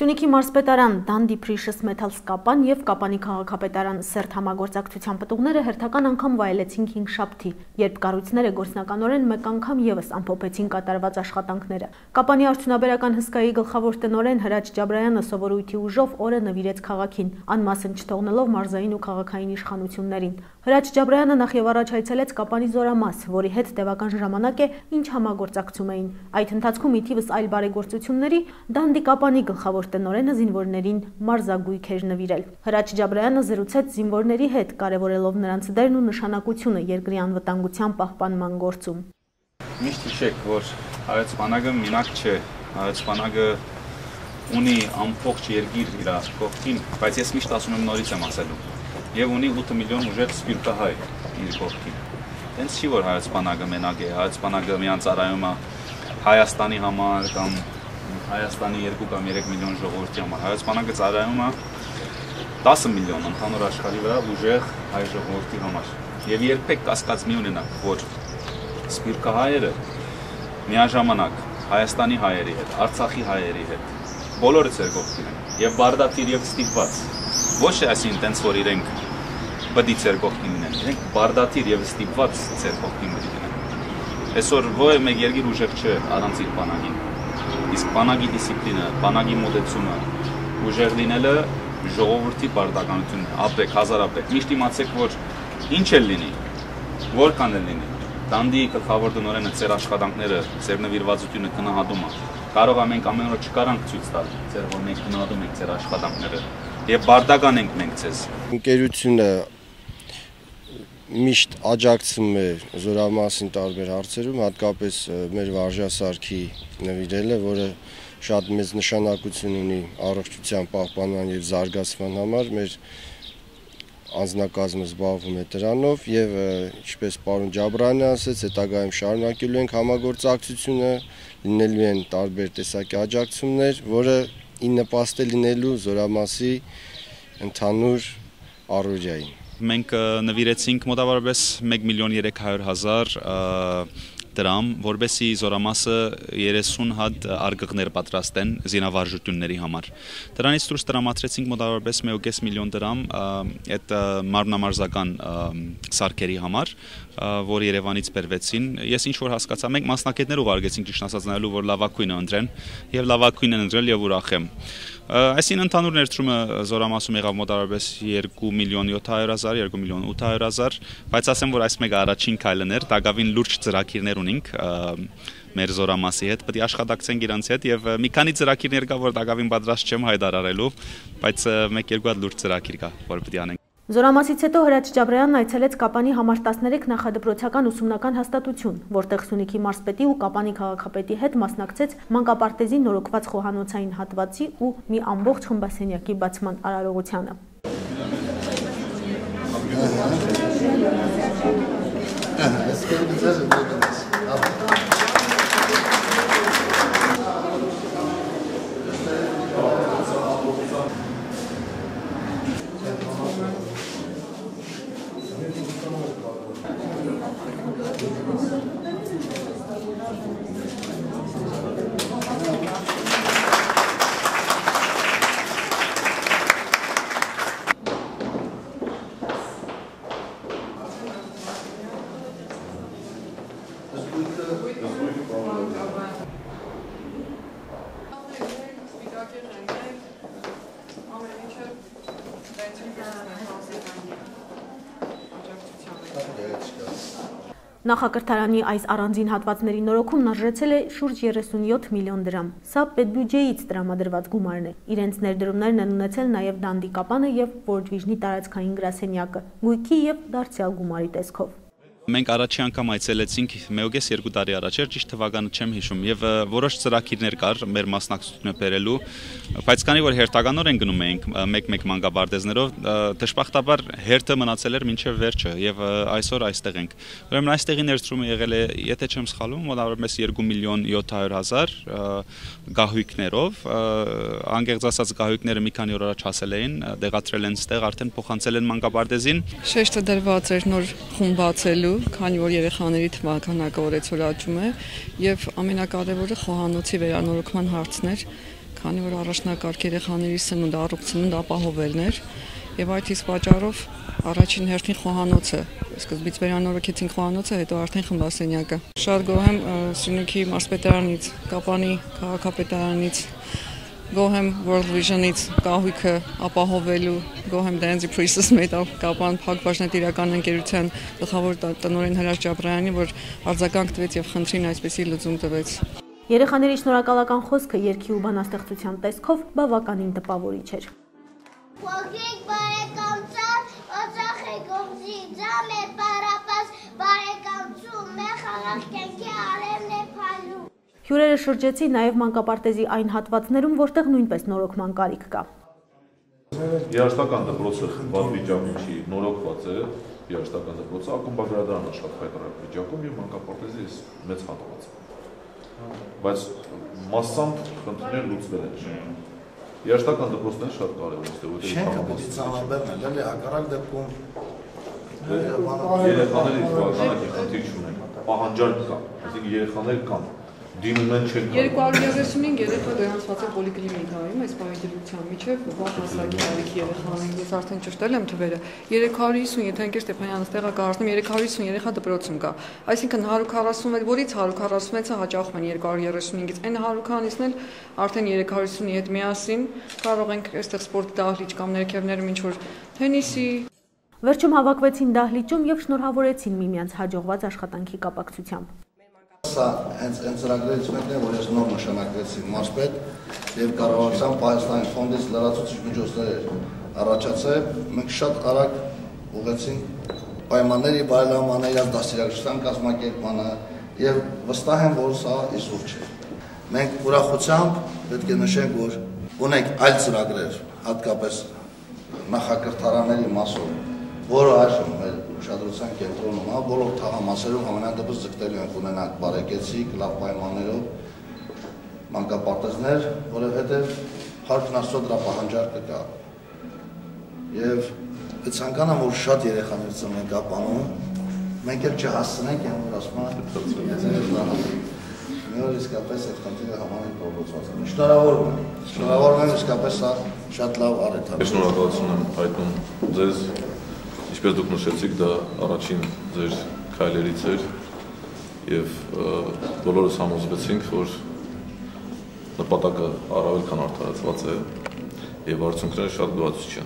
Սյունիքի մարզպետարան Դանդի Precious Metals կապան և Կապանի քաղաքապետարան Սերտ համագործակցության պտուղները հերթական անգամ վայելեցին հինգշաբթի, երբ կառույցները գործնականորեն մեկ անգամ ևս ամփոփեցին կատարված աշխատանքները։ Կապանի արդյունաբերական հսկայի գլխավոր տնօրեն Հրաչ Ջաբրայանը սովորույթի ուժով օրը նվիրեց քաղաքին, անմասն չթողնելով մարզային ու քաղաքային իշխանություններին։ Հրաչ Ջաբրայանը նախ եւ առաջ այցելեց Կապանի զորամաս, որի հետ տևական ժամանակ է ինչ համագործակցում էին։ Այդ ընթացքում ի թիվս այլ բարեգործությունների Դանդի Կապանի գլխավոր տնօրենը զինվորներին մարզագույք էր նվիրել։ Հրաչ Ջաբրայանը զրուցեց զինվորների հետ, կարևորելով նրանց դերն ու նշանակությունը երկրի անվտանգության պահպանման գործում։ Միշտ հիշեք, որ հայոց բանակը մենակ չէ, հայոց բանակը ունի ամբողջ երկիր իր կողքին, բայց ես միշտ ասում եմ նորից եմ ասելու, եւ ունի 8 միլիոն ուժեղ սպիրկահայ իր կողքին։ Հենց չի որ հայոց բանակը մենակ է, հայոց բանակը միան ծառայում է Հայաստանի համար կամ Հայաստանի 2 կամ 3 միլիոն ժողովրդի համար, հայոց բանակը ծառայում է 10 միլիոն ընդհանուր աշխարհի վրա ուժեղ հայ ժողովրդի համար։ Եվ երբեք կասկած մի ունենաք, որ սպիրկահայերը միաժամանակ Հայաստանի հայերի հետ, Արցախի հայերի հետ բոլորը ձեր կողքին են եւ բարդատիր եւ ստիպված։ Ոչ է այսին տենց որ իրենք բդի ձեր կողքին լինեն, իրենք բարդատիր եւ ստիպված ձեր կողքին լինեն։ Այսօր ոչ մեկ երկիր ուժեղ չէ առանց իր բանակի։ Իսկ բանակի դիսցիպլինը, բանակի մոտեցումը, ուժեղ լինելը ժողովրդի բարդականությունն է, ապրեք, հազարապեք։ Միշտ իմացեք, որ ինչ էլ լինի, որքան էլ լինի, Դանդի գլխավոր տնօրենը ձեր աշխատանքները, ձեր նվիրվածությունը գնահատում է։ Կարող է մենք ամեն օր չկարանք ցույց տալ, ձեր որ մենք գնահատում ենք ձեր աշխատանքները եւ բարդական ենք մենք ձեզ։ Ընկերությունը միշտ աջակցում է զորամասին տարբեր հարցերում, հատկապես մեր վարժասարքի նվիրելը, որը շատ մեծ նշանակություն ունի առողջության պահպանման եւ զարգացման համար, մեր անձնակազմը զբաղվում է դրանով եւ ինչպես պարոն Ջաբրյանը ասաց, հետագայում շարունակելու ենք համագործակցությունը, լինելու են տարբեր տեսակի աջակցումներ, որը ի նպաստ է լինելու զորամասի ընդհանուր առօրյային։ Մենք նվիրեցինք մոտավորապես 1.300.000 դրամ, որբեսի զորամասը 30 հատ արգղներ պատրաստեն զինավարժությունների համար։ Դրանից դուրս տրամադրեցինք մոտավորապես 1.5 միլիոն դրամ այդ մարմնամարզական սարքերի համար, որ Երևանից բերվեցին։ Ես ինչ որ հասկացա, մենք մասնակիցներ ուղարկեցինք ճիշտ ասած նայելու, որ լավագույնը ընտրեն, եւ լավագույնն են ընտրել եւ ուրախ եմ։ Այսին ընդհանուր ներդրումը զորամասում եղավ մոտավորապես 2.700.000, 2.800.000, բայց ասեմ, որ այս մեկը առաջին քայլն էր, դակավին լուրջ ծրագիրներ ունենք մեր զորամասի հետ, պետք է աշխատակցենք իրանց հետ եւ մի քանի ծրագիրներ կա, որ դակավին պատրաստ չեմ հայտարարելու, բայց 1-2 հատ լուրջ ծրագիր կա, որ պետք է անենք։ Զորամասից հետո Հրաչ Ջաբրյանն այցելեց Կապանի համար 13 նախադպրոցական ուսումնական հաստատություն, որտեղ Սյունիքի մարզպետի ու Կապանի քաղաքապետի հետ մասնակցեց մանկապարտեզի նորոգված խոհանոցային հատվածի ու մի ամբողջ խմբասենյակի բացման արարողությանը։ Նախակրթարանի այս առանձին հատվածների նորոգումն արժեցել է շուրջ 37 միլիոն դրամ։ Սա պետբյուջեից տրամադրված գումարն է։ Իրենց ներդրումներն են ունեցել նաև Դանդի Կապանը եւ Որոջվիժնի տարածքային գրասենյակը, գույքի եւ դարձյալ գումարի տեսքով։ Մենք առաջի անգամ այցելեցինք 1.5-2 տարի առաջ, ճիշտ թվականը չեմ հիշում, եւ որոշ ծրագիրներ կար մեր մասնակցությունը բերելու, բայց քանի որ հերթականորեն գնում էինք մեկ-մեկ մանկապարտեզներով, դժբախտաբար հերթը մնացել էր մինչև վերջը եւ այսօր այստեղ ենք։ Ուրեմն այստեղի ներդրումը եղել է, եթե չեմ սխալվում, մոտավորապես 2.700.000 գահույքներով, անկեղծ ասած գահույքները մի քանի օր առաջ հասել էին, դեղատրել են ստեղ, արդեն փոխանցել են մանկապարտեզին։ Շեշտը դրված էր նոր խումբ բացելու, քանի որ երեխաների թվականակը օրեցօր աճում է եւ ամենակարևորը խոհանոցի վերանորոգման հարցն էր, քանի որ առաջնակարգ երեխաների սնունդ առողջություն ապահովելն էր, եւ այդ իսկ պատճառով առաջին հերթին խոհանոցը, սկզբից վերանորոգեցին խոհանոցը, հետո արդեն խմբասենյակը։ Շատ գոհ եմ Սյունիքի մարզպետարանից, Կապանի քաղաքապետարանից, գոհ եմ World Vision-ից կահույքը ապահովելու, գոհ եմ Dance Princess Metal Կապան Փակ բաժնետիրական ընկերության գլխավոր տնօրեն Հրաչ Ջաբրայանի, որ արձագանք տվեց եւ խնդրին այսպեսի լուծում տվեց։ Երեխաների շնորհակալական խոսքը երգի ու բանաստեղծության տեսքով բավականին տպավորիչ էր։ Փոքրիկ բարեկամցան, օծախ է գողզի ձամ է պարապաս, բարեկամցում է խաղաղ կենքի արևն է փալու։ Հյուրերը շրջեցի նաև մանկապարտեզի այն հատվածներում, որտեղ նույնպես նորոգման կարիք կա։ Երաժշտական դպրոցը խմբված վիճակում չի, նորոգված է երաժշտական դպրոցը, ակումբագրադարանը շատ հայտարարակ վիճակում եւ մանկապարտեզի մեծ հատված։ Բայց massամբ խնդիրներ լուծվել են։ Երաժշտական դպրոցները շատ կարևոր է, որտեղ շենքը պետք է ծանրաբեռնել, էլի հակառակ դեպքում երեխաների բավականին խնդիր չունեն, պահանջարկ կա, այսինքն երեխաներ կան, դիմում են չեն կարող։ 235 երեխա գրանցված է պոլիկլինիկայում, այս պայմանավորության միջև վաղ հասակի տարիքի երեխաներին, ես արդեն ճշտել եմ թվերը, 350, եթե ընկեր Ստեփանյանս տեղակայացնում, 350 երեխա դպրոցում կա, այսինքն 146, որից 146-ը հաճախում են 235-ից, այն 140-ն էլ արդեն 350-ի հետ միասին կարող ենք այստեղ սպորտ դահլիճ կամ ներքևներում ինչ-որ թենիսի։ Վերջում հավաքվեցին դահլիճում եւ շնորհավորեցին միմյանց հաջողված աշխատանքի կապակցությամբ։ Սա հենց ծրագրերից մեկն է, որ ես նոր նշանակվեցի մարզպետ եւ կառավարության Հայաստանի ֆոնդից լրացուցիչ միջոցներ առաջացել, մենք շատ արագ ուղղեցինք պայմանների բարելավմանը, իրար դաստիարակչության կազմակերպմանը եւ վստահ եմ, որ սա իսուր չէ։ Մենք ուրախությամբ պետք է նշենք, որ ունենք այլ ծրագրեր, հատկապես նախակրթարանների մասով, որը այժմ մեր ուշադրության կենտրոնում է, բոլոր թաղամասերում համենայնդեպս ձգտելու ենք ունենանք բարեկեցիկ, լավ պայմաններով մանկապարտեզներ, որովհետև Փառքն Աստծո դրա պահանջարկը կա։ Եվ ցանկանամ, որ շատ երեխաներ ծնվեն Կապանում, մենք էլ չհասցնենք, որ ասում են, մի օր իսկապես այդ խնդիրը համանուն փոխվեցված է։ Շնորհավորում եմ, իսկապես սա շատ լավ առիթ է։ Շնորհակալություն եմ հայտնում ձեզ, ինչպես դուք նշեցիք, դա առաջին ձեր քայլերից էր եւ բոլորս համոզվեցինք, որ նպատակը առավել քան արդարացված է եւ արդյունքները շատ գոհացուցիչ են։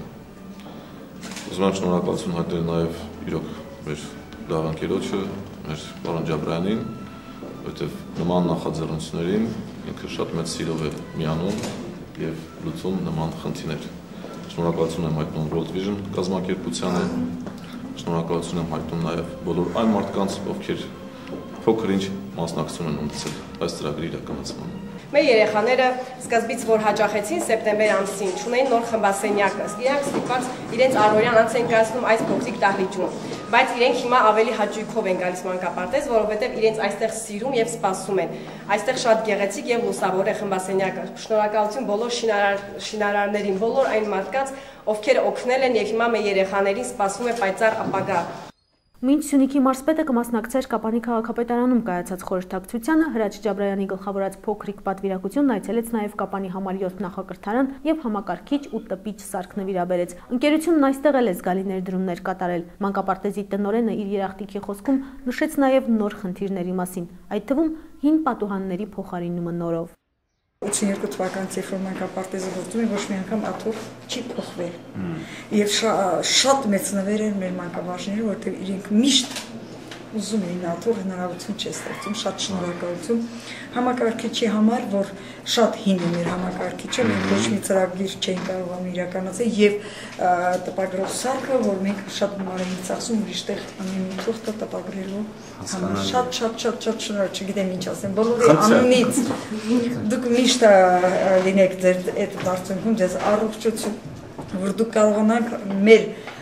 Ուզում եմ շնորհակալություն հայտնել նաեւ իրոք մեր դաղանկերոջը, մեր պարոն Ջաբրյանին, որտեղ նման նախաձեռնություններին ինքը շատ մեծ սիրով է միանում եւ լուծում նման խնդիրներ։ Շնորհակալություն եմ հայտնում World Vision կազմակերպությանը, շնորհակալություն եմ հայտնում նաեւ բոլոր այն մարդկանց, ովքեր փոքր-ինչ մասնակցություն են ունեցել այս ծրագրի իրականացմանը։ Մեր երեխաները սկզբից որ հաճախեցին սեպտեմբեր ամսին, ունեին նոր խմբասենյակը, իրանք ստիպված իրենց առօրյան անց են կայացնում այս փոքրիկ դահլիճում, բայց իրենք հիմա ավելի հաճույքով են գալիս մանկապարտեզ, որովհետև իրենց այստեղ սիրում եւ սպասում են։ Այստեղ շատ գեղեցիկ եւ լուսավոր է խմբասենյակը։ Շնորհակալություն բոլոր շինարարներին, բոլոր այն մարդկանց, ովքեր օգնել են եւ հիմա մեր երեխաներին սպասում է պայծառ ապագա։ Մինչ Սյունիքի մարզպետը կմասնակցեր Կապանի քաղաքապետարանում կայացած խորհրդակցությանը, Հրաչ Ջաբրայանի գլխավորած փոքրիկ պատվիրակությունն այցելեց նաև Կապանի համար 7 նախակրթարան եւ համակարգիչ ու տպիչ սարք նվիրաբերեց։ Ընկերությունն այստեղ էլ է զգալի ներդրումներ կատարել։ Մանկապարտեզի տնօրենը իր երախտիկի խոսքում նշեց նաև նոր խնդիրների մասին, այդ թվում հին պատուհանների փոխարինումը նորով։ 82 թվականի ցեխրում մանկապարտեզը գործում է, ոչ մի անգամ աթոռ չի փոխվել։ Եվ շատ մեծ նվեր են մեր մանկավարժները, որտեղ իրենք միշտ ուզում էին աթոռ, հնարավորություն չի ստեղծում, շատ շնորհակալություն համակարգիչի համար, որ շատ հին է մեր համակարգիչը, մենք ոչ մի ծրագիր չենք կարողանում իրականացնել եւ տպագրող սարքը, որ մենք շատ գումար ենք ծախսում ուրիշտեղ ամեն մի թուղթը տպագրելու համար, շատ շնորհակալ, չգիտեմ ինչ ասեմ, բոլորի անունից դուք միշտ լինեք ձեր այդ դարձունքում, ձեզ առողջություն, որ դուք կարողանաք մեր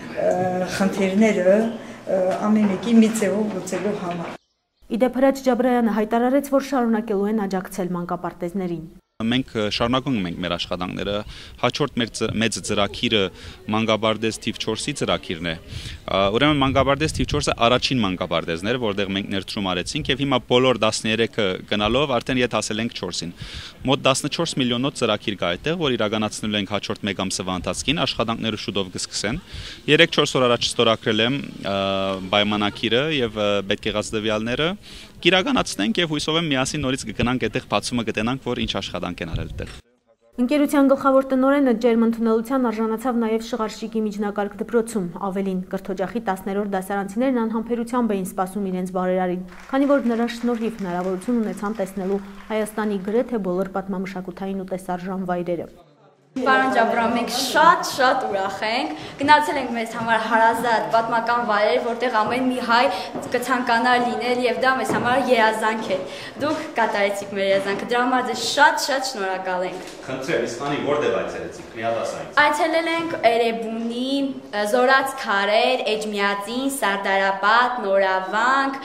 խնդիրները ամեն մեկի մի ձևով լուծելու համար։ Իդեպ Հրաչ Ջաբրայանը հայտարարեց, որ շարունակելու են աջակցել մանկապարտեզներին։ Մենք շարունակում ենք մեր աշխատանքները, հաջորդ մեծ ծրագիրը մանկաբարձ թիվ 4-ի ծրագիրն է։ Ուրեմն մանկաբարձ թիվ 4-ը առաջին մանկաբարձն էր, որտեղ մենք ներդրում արեցինք եւ հիմա բոլոր 13-ը գնալով արդեն իդ հասել ենք 4-ին։ Մոտ 14 միլիոնոց ծրագիր կա այդտեղ, որ իրականացնելու ենք հաջորդ մեկ ամսվա ընթացքին, աշխատանքները շուտով կսկսեն։ 3-4 օր առաջ ստորագրել եմ պայմանակիրը եւ պետք եղած տվյալները կիրականացնենք եւ հույսով եմ միասին նորից կգնանք այդտեղ բացումը կտենանք, որ ինչ աշխատանք են արել այդտեղ։ Ընկերության գլխավոր տնօրենը ջերմընդունելության արժանացավ նաև Շղարշիկի միջնակարգ դպրոցում, ավելին կրթօջախի 10-րդ դասարանցիներն անհամբերությամբ էին սպասում իրենց բարերարին, քանի որ նրա շնորհիվ հնարավորություն ունեցան տեսնելու Հայաստանի գրեթե բոլոր պատմամշակութային ու տեսարժան վայրերը։ Պարոն Ջաբրան, մենք շատ ուրախ ենք, գնացել ենք մեզ համար հարազատ պատմական վայրեր, որտեղ ամեն մի հայ կցանկանար լինել եւ դա մեզ համար երազանք է։ Դուք կատարեցիք մեր երազանքը, դրա համար ձեզ շատ շնորհակալ ենք։ Խնդրեմ, իսկ անի որտեղ այցելեցիք, միադասային։ Այցելել ենք Էրեբունի, Զորաց քարեր, Էջմիածին, Սարդարապատ, Նորավանք,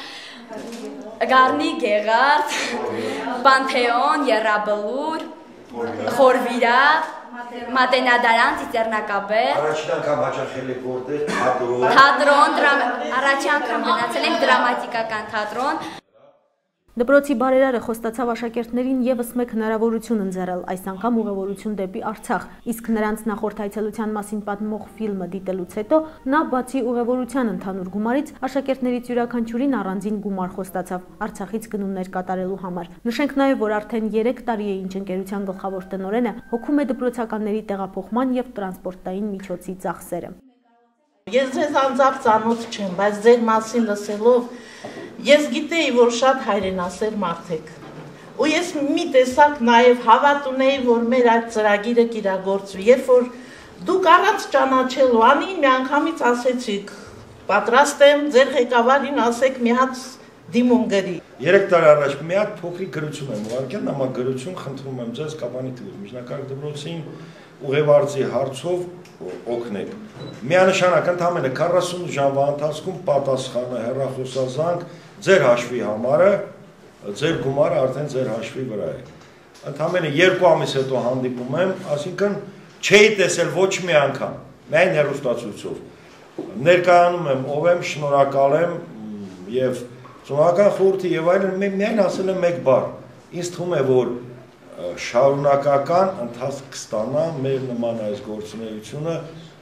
Գառնի Գեղարդ, Պանթեոն, Եռաբլուր, Խորվիրա, Մատենադարան, Ծիծեռնակաբեր։ Առաջին անգամ հաճախել եք որտեղ թատրոն, առաջին անգամ գնացել ենք դրամատիկական թատրոն։ Դպրոցի բարերարը խոստացավ աշակերտներին եւս մեկ հնարավորություն ընձեռել, այս անգամ ուղևորություն դեպի Արցախ, իսկ նրանց նախորդ այցելության մասին պատմող ֆիլմը դիտելուց հետո նա բացի ուղևորության ընդհանուր գումարից աշակերտներից յուրաքանչյուրին առանձին գումար խոստացավ Արցախից գնումներ կատարելու համար։ Նշենք նաեւ, որ արդեն 3 տարի է ինչ ընկերության գլխավոր տնօրենը հոգում է դպրոցականների տեղափոխման եւ տրանսպորտային միջոցի ծախսերը։ Ես ձեզ անձամբ ծանոթ չեմ, բայց ձեր մասին լսելով ես գիտեի, որ շատ հայրենասեր մարդ եք։ Ու ես մի տեսակ նաև հավատ ունեի, որ մեր այդ ծրագիրը կիրագործվի։ Երբ որ դուք առանց ճանաչելու անին միանգամից ասեցիք, պատրաստ եմ ձեր ղեկավարին ասեք մի հատ դիմում գրի։ 3 տարի առաջ մի հատ փոքրիկ գրություն եմ ուղարկել, նամակ գրություն, խնդրում եմ ձեզ Կապանի թվով միջնակարգ դպրոցին ուղևորձի հարցով օգնել։ Միանշանակ ընդամենը 40 ժամվա ընթացքում պատասխանը հեռախոսազանգ ձեր հաշվի համարը, ձեր գումարը արդեն ձեր հաշվի վրա է։ Ընդամենը 2 ամիս հետո հանդիպում եմ, այսինքն չէի տեսել ոչ մի անգամ, միայն հեռուստացույցով։ Ներկայանում եմ, ով եմ, շնորհակալ եմ եւ ծնողական խորհրդի եւ այլն միայն ասել եմ մեկ բառ։ Ինձ թվում է, որ շարունակական ընթացք կստանա մեր նման այս գործունեությունը։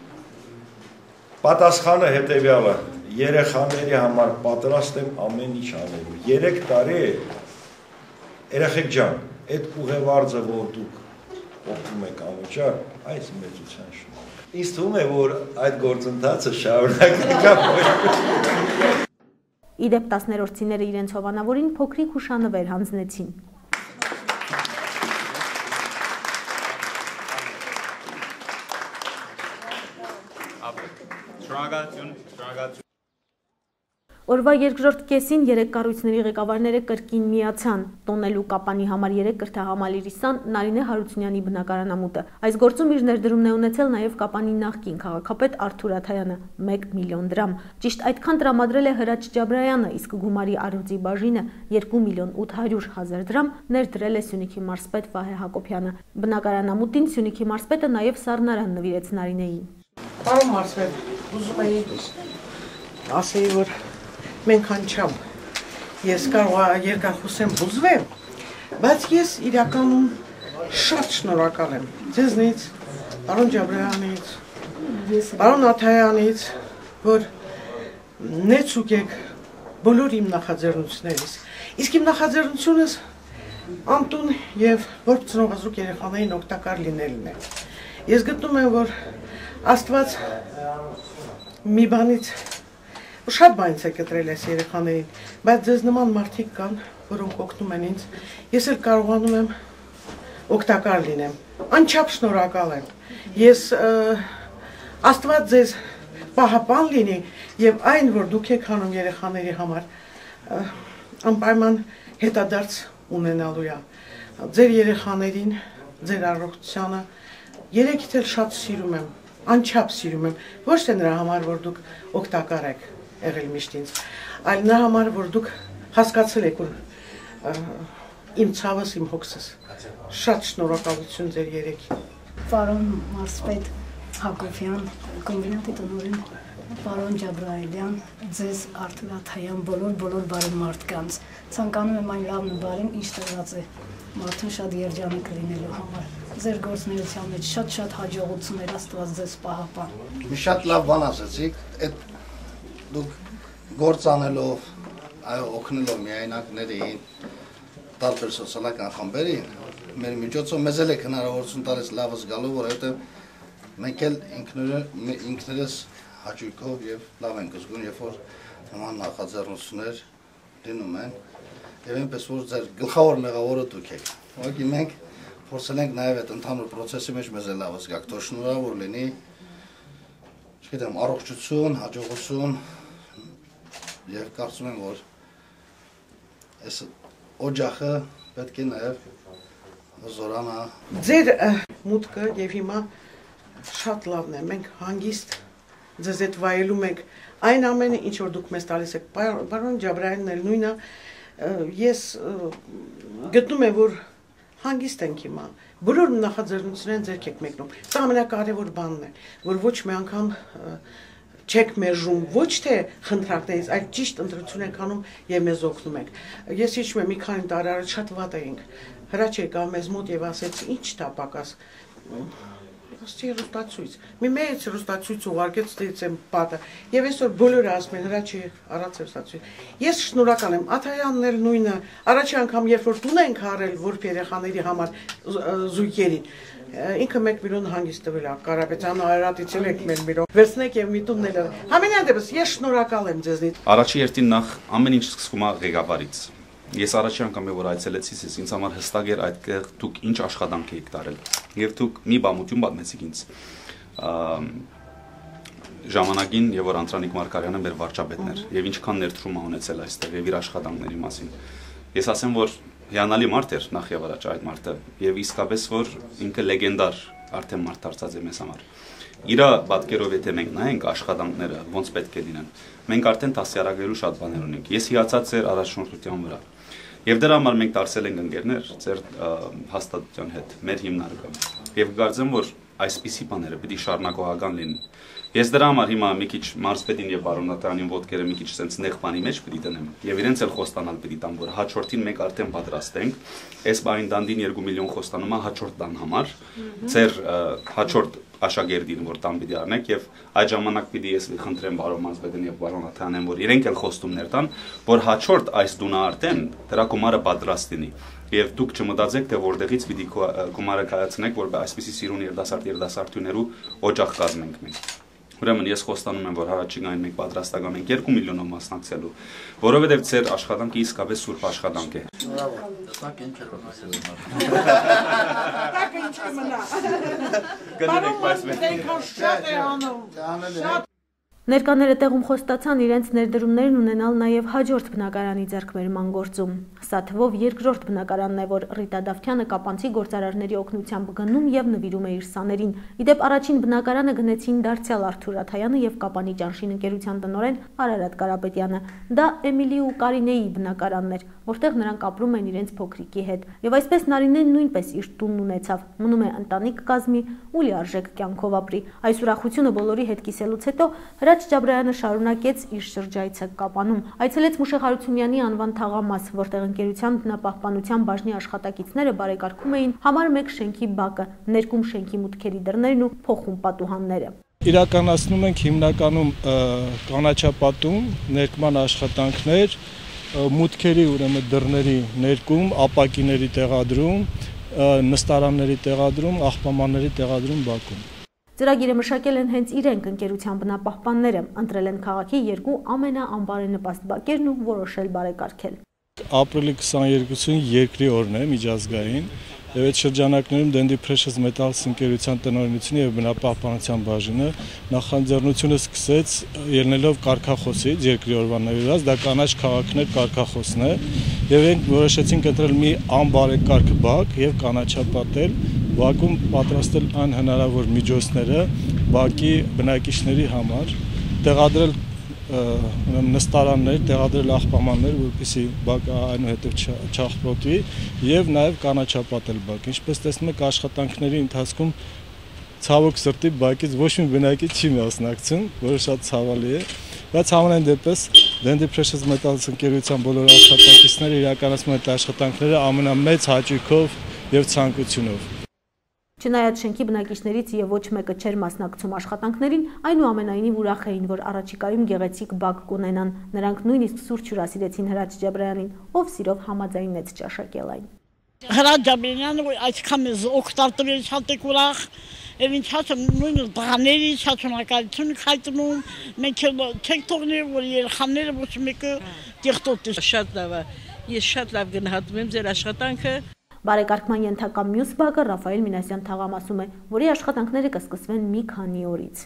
Պատասխանը հետևյալը, երեխաների համար պատրաստ եմ ամեն ինչ անելու։ 3 տարի է, երեխեք ջան, այդ ուղևորձը, որ դուք օգնում եք անվճար, այս մեծության շնորհիվ։ Ինձ թվում է, որ այդ գործընթացը շարունակական։ Իդեպ 10-րդցիները իրենց հովանավորին փոքրիկ հուշանվեր հանձնեցին։ Օրվա երկրորդ կեսին 3 կառույցների ղեկավարները կրկին միացան, տոնելու Կապանի համար 3 կրթահամալիրիսան Նարինե Հարությունյանի բնակարանամուտը։ Այս գործում իր ներդրումն է ունեցել նաև Կապանի նախկին քաղաքապետ Արթուր Աթայանը 1 միլիոն դրամ։ Ճիշտ այդքան տրամադրել է Հրաչ Ջաբրայանը, իսկ գումարի առյուծի բաժինը 2 միլիոն 800 հազար դրամ ներդրել է Սյունիքի մարզպետ Վահե Հակոբյանը։ Բնակարանամուտին Սյունիքի մարզպետը նաև սառնարան նվիրեց Նարինեին։ Պարոն մարզպետ, ուզում էի ասեի, որ մենք անչափ ես կարող երկար խոսեմ հուզվեմ, բայց ես իրականում շատ շնորհակալ եմ ձեզնից, պարոն Ջաբրյանից, պարոն Աթայանից, որ նեցուկ եք բոլոր իմ նախաձեռնություններից։ Իսկ իմ նախաձեռնությունս անտուն եւ որ ծնողազրուկ երեխաներին օգտակար լինելն է։ Ես գտնում եմ, որ Աստված մի բանից շատ բանից է կտրել այս երեխաներին, բայց ձեզ նման մարդիկ կան, որոնք օգնում են ինձ, ես էլ կարողանում եմ օգտակար լինեմ, անչափ շնորհակալ եմ, ես Աստված ձեզ պահապան լինի եւ այն, որ դուք եք անում երեխաների համար, անպայման հետադարձ ունենալու է, ձեր երեխաներին, ձեր առողջությանը, երեքիդ էլ շատ սիրում եմ, անչափ սիրում եմ, ոչ թե նրա համար, որ դուք օգտակար եք եղել միշտ ինձ, այլ նրա համար, որ դուք հասկացել եք, որ իմ ցավս, իմ հոգսս։ Շատ շնորհակալություն ձեր երեքին։ Պարոն մարզպետ Հակոբյան, կոմբինատի տնօրեն պարոն Ջաբրայելյան, ձեզ Արթուր Աթայան, բոլոր բարի մարդկանց։ Ցանկանում եմ այն լավն ու բարին, ինչ տրված է մարդուն շատ երջանիկ լինելու համար։ Ձեր գործունեության մեջ շատ հաջողություններ, Աստված ձեզ պահապան։ Մի շատ լավ բան ասացիք, այդ դուք գործ անելով, այո, օգնելով միայնակներին, տարբեր սոցիալական խմբերին, մեր միջոցով մեզ էլ եք հնարավորություն տալիս լավը զգալու, որովհետև մենք էլ ինքներս հաճույքով եւ լավ ենք զգում, երբ որ նման նախաձեռնություններ լինում են, եւ այնպես որ ձեր գլխավոր մեղավորը դուք եք։ Ուղղակի մենք փորձել ենք նաեւ այդ ընդհանուր process-ի մեջ մեզ էլ լավ զգաք, թող շնորհավոր լինի, չգիտեմ, առողջություն, հաջողություն եւ կարծում եմ, որ այս օջախը պետք է նաեւ զորանա։ Ձեր մուտքը եւ հիմա շատ լավն է, մենք հանգիստ ձեզ հետ վայելում ենք այն ամենը, ինչ որ դուք մեզ տալիս եք, պարոն Ջաբրայելն էլ նույնը, ես գտնում եմ, որ հանգիստ ենք հիմա, բոլոր նախաձեռնությունները ձեռք եք մեկնում, սա ամենակարևոր բանն է, որ ոչ մի անգամ չեք մերժում, ոչ թե խնդրանքներից, այլ ճիշտ ընտրություն եք անում եւ մեզ օգնում եք։ Ես հիշում եմ մի քանի տարի առաջ շատ վատ էինք, հրաչ եկավ մեզ մոտ եւ ասեց, ինչ տա պակաս։ Ոստի ռուստացույց։ Մի մեծ ռուստացույց ուղարկեց դիցեմ պատը։ Եվ այսօր բոլորը ասում են հրաչի առած ռուստացույց։ Ես շնորհակալ եմ Աթայանն էլ նույնը, առաջի անգամ երբ որ տուն ենք արել որբ երեխաների համար զույգերին, ինքը 1 միլիոն հանգիստ տվել է Կարապետյանը Արարատից էլ 1 միլիոն։ Վերցնեք եւ մի տունն էլ։ Համենայն դեպս ես շնորհակալ եմ ձեզնից։ Առաջի երթին նախ ամեն ինչ սկսվում է ղեկավարից։ Ես առաջի անգամ որ այցելեցի, ինձ համար հստակ էր այդտեղ դուք ինչ աշխատանք եք տարել։ Եվ դուք մի բամություն պատմեցիք ինձ։ Ժամանակին, եւ որ Անդրանիկ Մարկարյանը մեր վարչապետն էր, եւ ինչքան ներդրում ունեցել այստեղ եւ իր աշխատանքների մասին։ Ես ասեմ, որ հիանալի մարդ էր նախ եւ առաջ այդ մարդը, եւ իսկապես որ ինքը լեգենդար արդեն մարդ դարձած է մեզ համար։ Իր պատկերով եթե մենք նայենք աշխատանքները ոնց պետք է լինեն, մենք արդեն դասյարակելու շատ բաներ ունենք։ Ես հիացած էր առաջնորդության վրա։ Եվ դրա համար մենք դարձել ենք ընկերներ ձեր հաստատության հետ, մեր հիմնարկը։ Եվ կարծեմ, որ այսպիսի բաները պիտի շարունակողական լինեն։ Ես դրա համար հիմա մի քիչ մարզպետին եւ պարոն Նատյանին ոտքերը մի քիչ sense նեղ բանի մեջ պիտի տնեմ։ Եվ իրենց էլ խոստանալ պիտի տամ, որ հաջորդին մենք արդեն պատրաստ ենք։ Այս բանին դանդին 2 միլիոն խոստանում է հաջորդ տան համար։ Ձեր հաջորդ աշակերտին որ տան պիտի առնեք եւ այդ ժամանակ պիտի ես խնդրեմ պարոն մարզպետին եւ պարոն Նատյանին, որ իրենք էլ խոստումներ տան, որ հաջորդ այս դունը արդեն դրա գումարը պատրաստ լինի։ Եվ դուք չմտածեք, թե որտեղից պիտի գումարը կայացնեք, որ այսպիսի սիրուն երդասարտություններու օջախ կազմենք մենք։ Ուրեմն ես խոստանում եմ, որ առաջիկային մենք պատրաստական ենք 2 միլիոնով մասնակցելու, որովհետև ձեր աշխատանքը իսկապես սուրբ աշխատանք է։ Տակ ինչ մնա։ Գնանք, բայց մենք շատ է անում։ Ներկաները տեղում խոստացան իրենց ներդրումներն ունենալ նաև հաջորդ բնակարանի ձեռքբերման գործում։ Սա թվով երկրորդ բնակարանն է, որ Ռիտա Դավթյանը կապանցի գործարարների օգնությամբ գնում եւ նվիրում է իր սաներին։ Իդեպ առաջին բնակարանը գնեցին դարձյալ Արթուր Աթայանը եւ Կապանի ճանշին ընկերության տնօրեն Արարատ Կարապետյանը։ Դա Էմիլի ու Կարինեի բնակարանն էր, որտեղ նրանք ապրում են իրենց փոքրիկի հետ։ Եվ այսպես Նարինեն նույնպես իր տունն ունեցավ, մնում է ընտանիք կազմի ու լիարժեք կյանքով ապրի։ Այս ուրախությունը բոլորի հետ կիսելուց հետո Հրաչ Ջաբրայանը շարունակեց իր շրջայցը Կապանում։ Այցելեց Մուշե Հարությունյանի անվան թաղամաս, որտեղ ընկերության բնապահպանության բաժնի աշխատակիցները բարեկարգում էին համար 1 շենքի բակը, ներկում շենքի մուտքերի դռներն ու փոխում պատուհանները։ Իրականացնում ենք հիմնականում կանաչապատում, ներկման աշխատանքներ, մուտքերի ուրեմն դռների ներկում, ապակիների տեղադրում, նստարանների տեղադրում, աղբամանների տեղադրում բակում։ Ծրագիրը մշակել են հենց իրենք ընկերության բնապահպանները, ընտրել են քաղաքի 2 ամենաանբարենպաստ բակերն ու որոշել բարեկարգել։ Ապրիլի 22-ին երկրի օրն է միջազգային, եւ այդ շրջանակներում Dandy Precious Metals ընկերության տնօրինությունը եւ բնապահպանության բաժինը նախաձեռնությունը սկսեց ելնելով կարգախոսից երկրի օրվան նվիրված, դա կանաչ քաղաքներ կարգախոսն է, եւ մենք որոշեցինք ընտրել մի անբարեկարգ բակ եւ կանաչապատել բակում պատրաստել այն հնարավոր միջոցները բակի բնակիչների համար, տեղադրել նստարաններ, տեղադրել աղբամաններ, որպեսզի բակը այնուհետև չաղբոտվի եւ նաեւ կանաչապատել բակը։ Ինչպես տեսնում եք, աշխատանքների ընթացքում ցավոք սրտի բակից ոչ մի բնակիչ չի մասնակցում, որը շատ ցավալի է, բայց համենայն դեպս Dandy Precious Metals ընկերության բոլոր աշխատակիցները իրականացնում են այդ աշխատանքները ամենամեծ հաճույքով եւ ցանկությունով։ Չնայած շենքի բնակիչներից եւ ոչ մեկը չէր մասնակցում աշխատանքներին, այնուամենայնիվ ուրախ էին, որ առաջիկայում գեղեցիկ բակ կունենան։ Նրանք նույնիսկ սուրճ հյուրասիրեցին Հրաչ Ջաբրյանին, ով սիրով համաձայնեց ճաշակել այն։ Հրաչ Ջաբրյանը այսքան մեզ օգտատերերի շատ է ուրախ, եւ ինչ ասեմ, նույնիսկ բաների շնորհակալություն հայտնում, մենք չենք թողնել, որ երեխաները ոչ մեկը դեղտոտ է։ Շատ լավ է, ես շատ լավ գնահատում եմ ձեր աշխատանքը։ Բարեկարգման ենթակա մյուս բակը Ռաֆայել Մինասյան թաղամասում է, որի աշխատանքները կսկսվեն մի քանի օրից։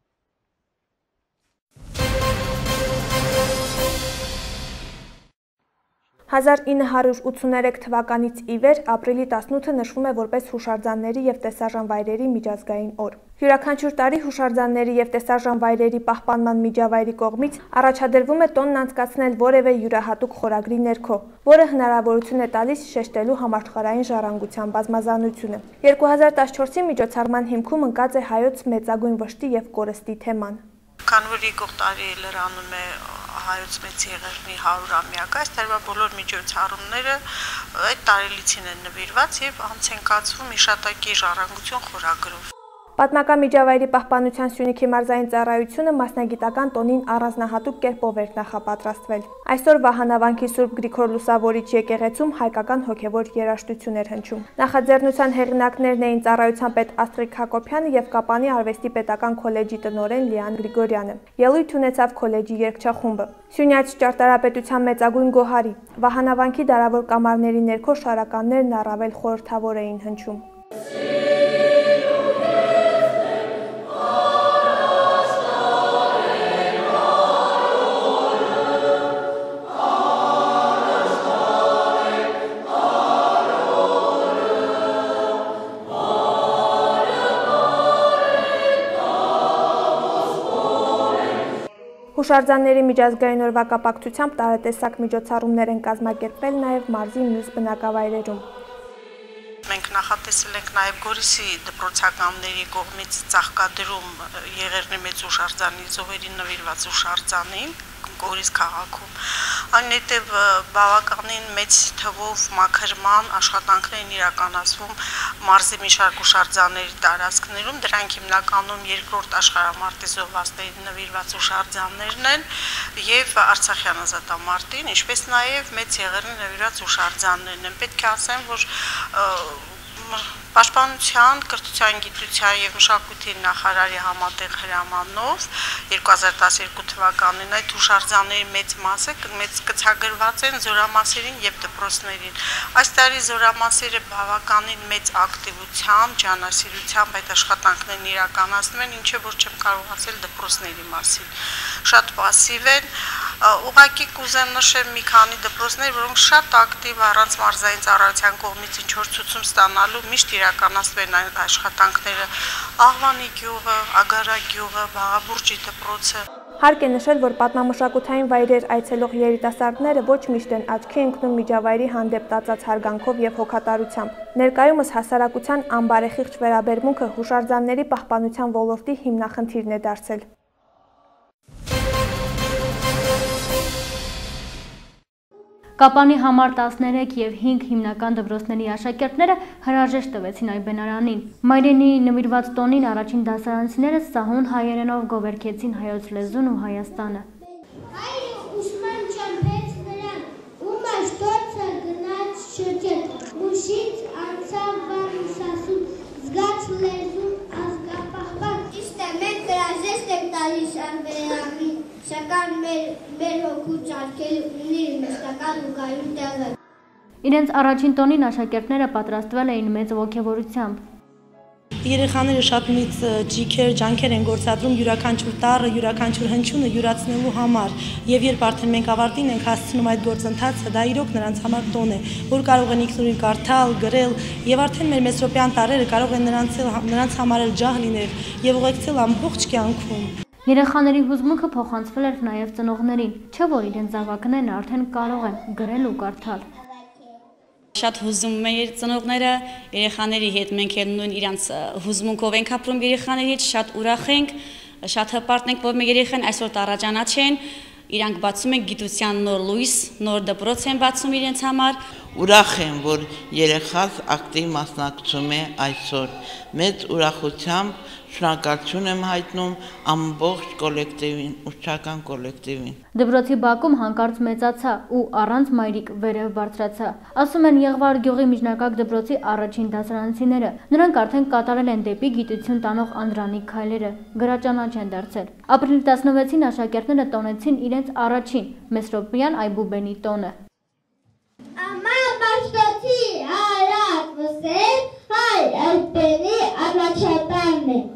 1983 թվականից ի վեր ապրիլի 18-ը նշվում է որպես հուշարձանների և տեսարժան վայրերի միջազգային օր։ Յուրաքանչյուր տարի հուշարձանների և տեսարժան վայրերի պահպանման միջավայրի կողմից առաջադրվում է տոնն անցկացնել որևէ յուրահատուկ խորագրի ներքո, որը հնարավորություն է տալիս շեշտելու համաշխարհային ժառանգության բազմազանությունը։ 2014-ի միջոցառման հիմքում ընկած է հայոց մեծագույն վշտի և կորստի թեման։ Քանի որ եկող տարի լրանում է հայոց մեծ եղերնի 100-ամյակը, այս տարվա բոլոր միջոցառումները այդ տարելիցին են նվիրված եւ անց են կացվում իշատակի ժառանգություն խորագրով։ Պատմական միջավայրի պահպանության Սյունիքի մարզային ծառայությունը մասնագիտական տոնին առանձնահատուկ կերպով էր նախապատրաստվել։ Այսօր Վահանավանքի Սուրբ Գրիգոր Լուսավորիչ եկեղեցում հայկական հոգևոր երաժշտություն էր հնչում։ Նախաձեռնության հեղինակներն էին ծառայության պետ Աստրիկ Հակոբյանը եւ Կապանի արվեստի պետական քոլեջի տնօրեն Լիան Գրիգորյանը։ Ելույթ ունեցավ քոլեջի երգչախումբը։ Սյունյաց ճարտարապետության մեծագույն գոհարի Վահանավանքի դարավոր կամարների ներքո շարականներն առավել խորհրդավոր էին հնչում։ Հուշարձանների միջազգային օրվա կապակցությամբ տարատեսակ միջոցառումներ են կազմակերպվել նաև մարզի մյուս բնակավայրերում։ Մենք նախատեսել ենք նաև Գորիսի դպրոցականների կողմից ծաղկադրում Եղեռնի մեծ հուշարձանի զոհերին նվիրված հուշարձանին Գորիս քաղաքում։ Այնուհետև բավականին մեծ թվով մաքրման աշխատանքներ են իրականացվում մարզի մի շարք հուշարձանների տարածքներում, դրանք հիմնականում երկրորդ աշխարհամարտի զոհվածներին նվիրված հուշարձաններն են եւ Արցախյան ազատամարտին, ինչպես նաեւ մեծ եղերնի նվիրված հուշարձաններն են։ Պետք է ասեմ, որ Պաշտպանության, կրթության, գիտության եւ մշակույթի նախարարի համատեղ հրամանով 2012 թվականին այդ հուշարձանների մեծ մասը կցագրված են զորամասերին եւ դպրոցներին։ Այս տարի զորամասերը բավականին մեծ ակտիվությամբ, ջանասիրությամբ այդ աշխատանքներն իրականացնում են, ինչը որ չեմ կարող ասել դպրոցների մասին։ Շատ պասիվ են։ Ուղղակի կուզեմ նշել մի քանի դպրոցներ, որոնք շատ ակտիվ առանց մարզային ծառայության կողմից ինչ-որ ցուցում ստանալու միշտ իրականացվում են այդ աշխատանքները։ Աղվանի գյուղը, Ագարա գյուղը, Բաղաբուրճի դպրոցը։ Հարկ է նշել, որ պատմամշակութային վայրեր այցելող երիտասարդները ոչ միշտ են աչքի ընկնում միջավայրի հանդեպ տածած հարգանքով եւ հոգատարությամբ։ Ներկայումս հասարակության անբարեխիղճ վերաբերմունքը հուշարձանների պահպանության ոլորտի հիմնախնդիրն է դարձել։ Կապանի համար 13 և 5 հիմնական դպրոցների աշակերտները հրաժեշտ տվեցին Այբենարանին։ Մայրենի նվիրված տոնին առաջին դասարանցիները սահուն հայերենով գովերգեցին հայոց լեզուն ու Հայաստանը։ Հայրը ուսման չամբեց նրան, ում աշտոցը գնաց շրջետ, մուշից անցավ վարուսասում, զգաց լեզուն ազգապահպան։ Ճիշտ է, մենք հրաժեշտ ենք տալիս Այբենարանին, սակայն մեր հոգու ճարքել ունի մշտական ու կայուն տեղը։ Իրենց առաջին տոնին աշակերտները պատրաստվել էին մեծ ոգևորությամբ։ Երեխաները շատ մեծ ջիքեր, ջանքեր են գործադրում յուրաքանչյուր տառը, յուրաքանչյուր հնչյունը յուրացնելու համար, եւ երբ արդեն մենք ավարտին ենք հասցնում այդ գործընթացը, դա իրոք նրանց համար տոն է, որ կարող են ինքնուրույն կարդալ, գրել, եւ արդեն մեր մեսրոպյան տառերը կարող են նրանց համար ջահ լինել եւ ուղեկցել ամբողջ կյանքում։ Երեխաների հուզմունքը փոխանցվել էր նաև ծնողներին, չէ՞ որ իրենց զավակներն արդեն կարող են գրել ու կարդալ։ Շատ հուզում մեր ծնողները երեխաների հետ, մենք էլ նույն իրանց հուզմունքով ենք ապրում երեխաների հետ, շատ ուրախ ենք, շատ հպարտ ենք, որ մեր երեխան այսօր տարաճանաչ են, իրանք բացում են գիտության նոր լույս, նոր դպրոց են բացում իրենց համար։ Ուրախ եմ, որ երեխաս ակտիվ մասնակցում է այսօր, մեծ ուրախությամբ շնորհակալություն եմ հայտնում ամբողջ կոլեկտիվին, ուսուցչական կոլեկտիվին։ Դպրոցի բակում հանկարծ մեծացա ու առանց մայրիկ վերև բարձրացա։ Ասում են Եղվար գյուղի միջնակարգ դպրոցի առաջին դասարանցիները։ Նրանք արդեն կատարել են դեպի գիտություն տանող անդրանիկ քայլերը, գրաճանաչ են դարձել։ Ապրիլի 16-ին աշակերտները տոնեցին իրենց առաջին Մեսրոպյան Այբուբենի տոնը։ Մաշտոցի արած վսել հայ Այբուբենի առաջատարն է։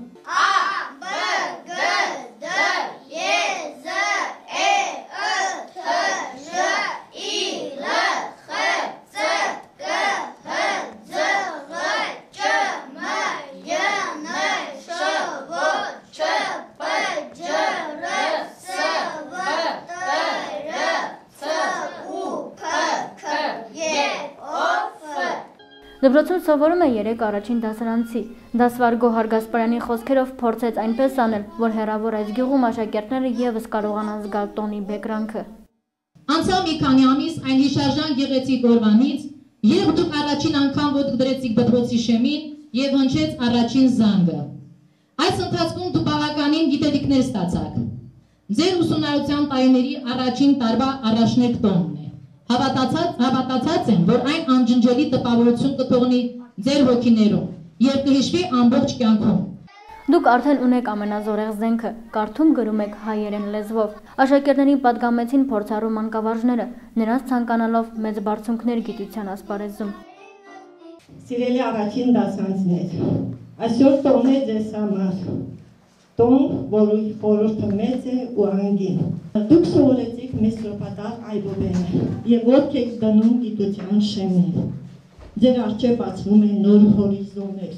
Դպրոցում սովորում է 3 առաջին դասարանցի։ Դասվար Գոհար Գասպարյանի խոսքերով փորձեց այնպես անել, որ հեռավոր այս գյուղում աշակերտները եւս կարողանան զգալ տոնի բեկրանքը։ Անցավ մի քանի ամիս այն հիշարժան գեղեցիկ օրվանից, երբ դուք առաջին անգամ ոտք դրեցիք դպրոցի շեմին եւ հնչեց առաջին զանգը։ Այս ընթացքում դուք բավականին գիտելիքներ ստացաք։ Ձեր ուսումնարության տարիների առաջին տարվա առաջնեկ տոնն է։ Հավատացած եմ, որ այն անջնջելի տպավորություն կթողնի ձեր հոգիներում եւ կհիշվի ամբողջ կյանքում։ Դուք արդեն ունեք ամենազորեղ զենքը, կարդում գրում եք հայերեն լեզվով։ Աշակերտներին պատգամեցին փորձառու մանկավարժները, նրանց ցանկանալով մեծ բարձունքներ գիտության ասպարեզում։ Սիրելի առաջին դասարանցիներ, այսօր տոն է ձեզ համար։ Տոն, որի խորհուրդը մեծ է ու անգին։ Դուք սովորեցիք Մեսրոպատար Այբուբենը եւ ոտք եք դնում գիտության շեմին։ Ձեր առջև բացվում են նոր հորիզոններ։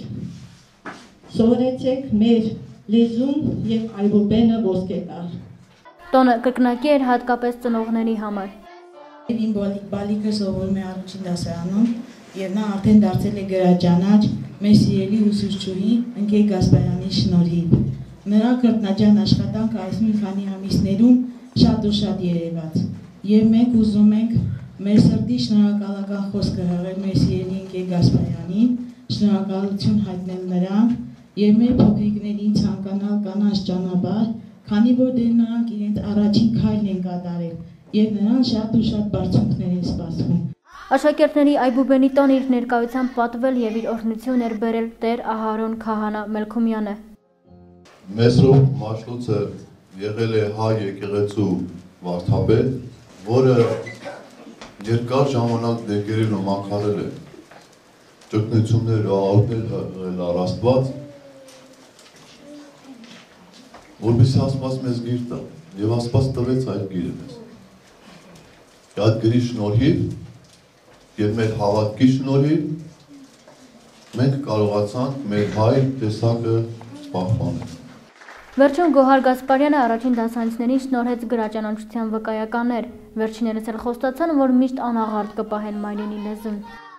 Սովորեցեք մեր լեզուն եւ Այբուբենը ոսկե տալ։ Տոնը կրկնակի էր հատկապես ծնողների համար։ Իմ բալիկը սովորում է առաջին դասարանում եւ նա արդեն դարձել է գրաճանաչ մեր սիրելի ուսուցչուհի Ընկեր Գասպարյանի շնորհիվ։ Նրա կրտնաջան աշխատանքը այս մի քանի ամիսներում շատ ու շատ երևաց եւ մենք ուզում ենք մեր սրտի շնորհակալական խոսքը հղել մեր սիրելի Ընկեր Գասպարյանին, շնորհակալություն հայտնել նրան եւ մեր փոքրիկներին ցանկանալ կանանց ճանապարհ, քանի որ դեռ նրանք իրենց առաջին քայլն են կատարել եւ նրան շատ ու շատ բարձունքներ են սպասվում։ Աշակերտների Այբուբենի տոնը իր ներկայությամբ պատվել եւ իր օրհնություն էր բերել Տեր Ահարոն Քահանա Մելքումյանը։ Մեսրոպ Մաշտոցը եղել է հայ եկեղեցու վարդապետ, որը երկար ժամանակ դերերել ու մաքարել է ճգնություններ ու աղոթներ հղել առ Աստված, որպեսզի Աստված մեզ գիր տա, եւ Աստված տվեց այդ գիրը մեզ։ Այդ գրի շնորհիվ եւ մեր հավատքի շնորհիվ մենք կարողացանք մեր հայ տեսակը պահպանել։ Վերջում Գոհար Գասպարյանը առաջին դասարանցիներին շնորհեց գրաճանաչության վկայականներ, վերջիներս էլ խոստացան, որ միշտ անաղարտ կպահեն մայրենի լեզուն։